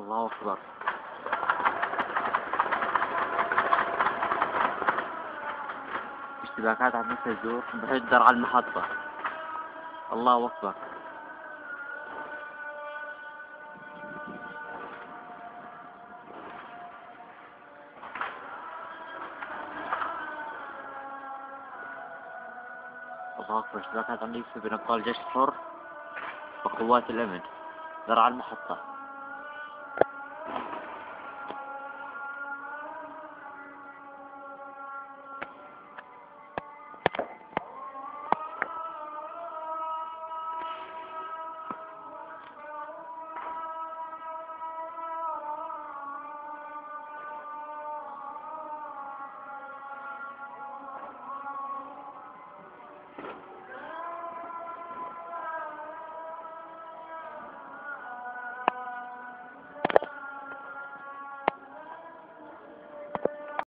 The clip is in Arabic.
الله أكبر. اشتباكات عم تدور بحضر على المحطة. الله أكبر. الله أكبر. اشتباكات عم يصير بين أبطال الجيش الحر وقوات الأمن. ذرع المحطة.